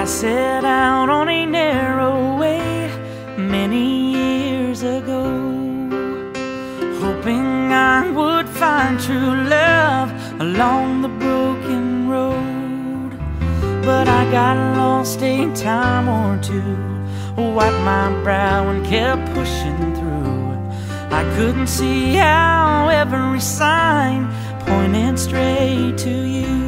set out on a narrow way many years ago, hoping I would find true love along the broken road. But I got lost a time or two, wiped my brow and kept pushing through. I couldn't see how every sign pointed straight to you,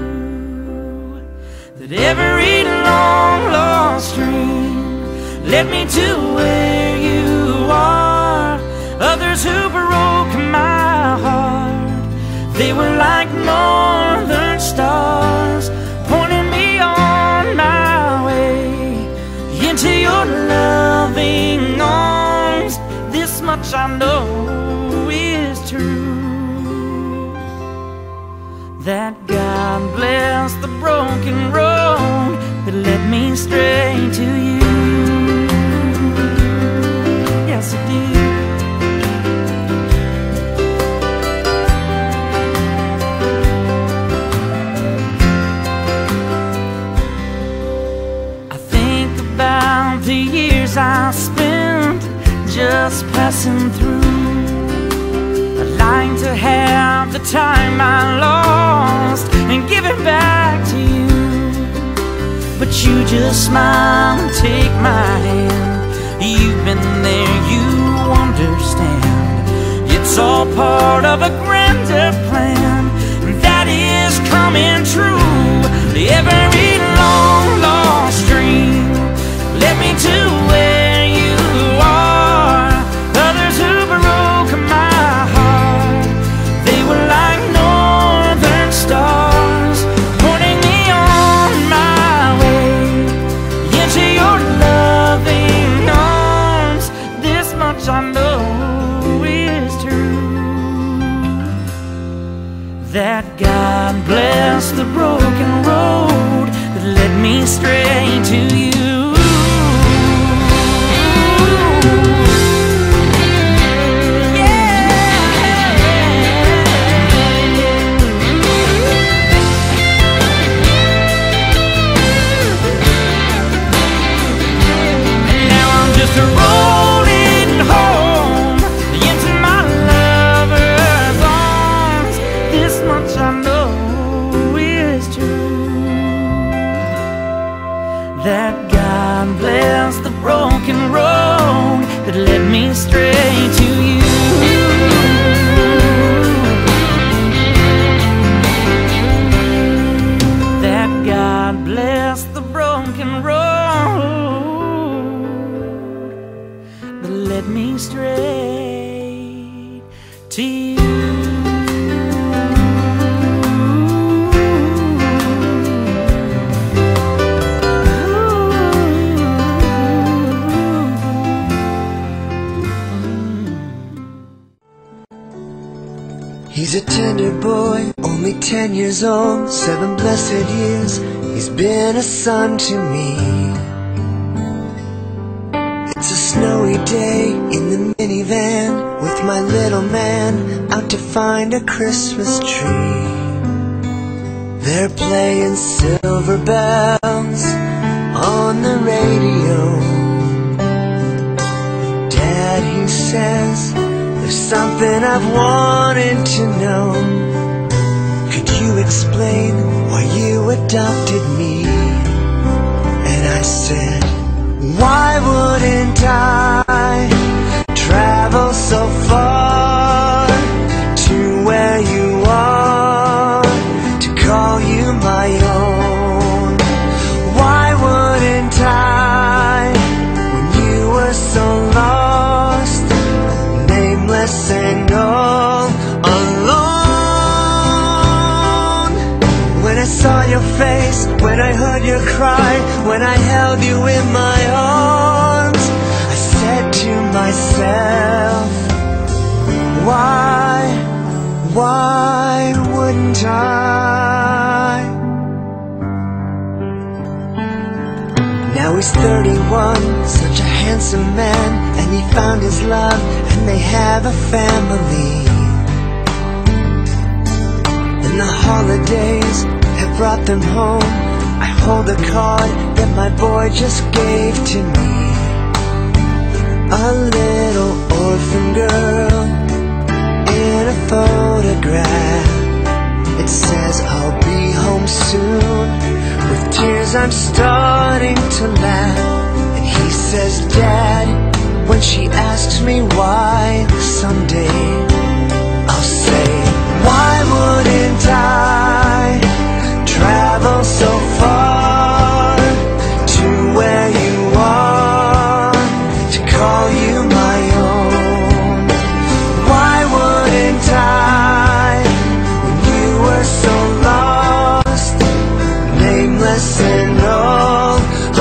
that every long lost dream led me to where you are. Others who broke my heart, they were like northern stars, pointing me on my way into your loving arms. This much I know is true, that God bless the broken road that led me straight to you. Yes, it did. I think about the years I spent just passing through. I'd like to have the time I lost and give it back to you, but you just smile and take my hand. You've been there, you understand. It's all part of a grander plan that is coming true. Every long lost dream led me to where you are. Others who broke my heart, they were like northern stars, pointing me on my way into your loving arms. This much I know is true, that God bless the broken road that led me straight to you. Rolling home into my lover's arms. This much I know is true, that God bless the broken road that led me straight to you. That God bless the broken road that led me straight to you. He's a tender boy, only 10 years old, 7 blessed years, he's been a son to me. It's a snowy day in the minivan, with my little man out to find a Christmas tree. They're playing Silver Bells on the radio. Dad, he says, there's something I've wanted to know. Could you explain why you adopted me? And I said, why wouldn't I travel so far to where you are to call you my own? Why wouldn't I, when you were so lost, nameless and all alone? When I saw your face, when I heard your cry, when I held you in my arms, I said to myself, why wouldn't I? Now he's 31, such a handsome man, and he found his love, and they have a family. And the holidays have brought them home I hold the card that my boy just gave to me. A little orphan girl in a photograph. It says I'll be home soon. With tears I'm starting to laugh. And he says, Dad, when she asks me why, someday I'll say, why wouldn't I travel so far to where you are, to call you my own? Why wouldn't I, when you were so lost, nameless and all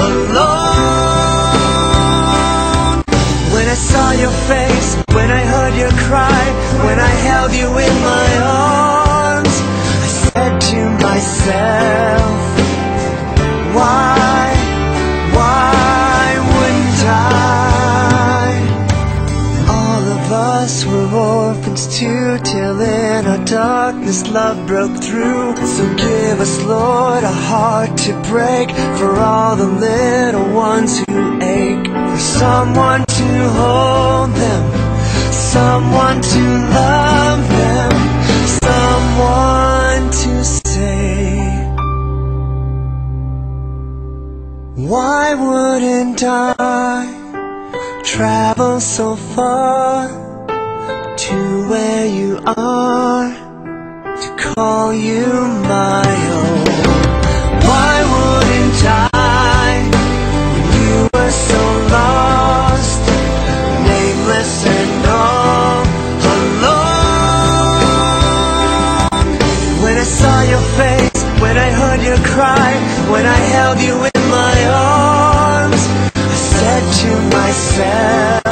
alone? When I saw your face, when I heard your cry, when I held you in my arms, I said to myself, why wouldn't I? All of us were orphans too, till in our darkness love broke through. So give us, Lord, a heart to break, for all the little ones who ache, for someone to hold them, someone to love them, someone to say, why wouldn't I travel so far to where you are, to call you my own? Why wouldn't I, when you were so lost, nameless and all alone? When I saw your face, when I heard your cry, when I held you in my arms, I said to myself,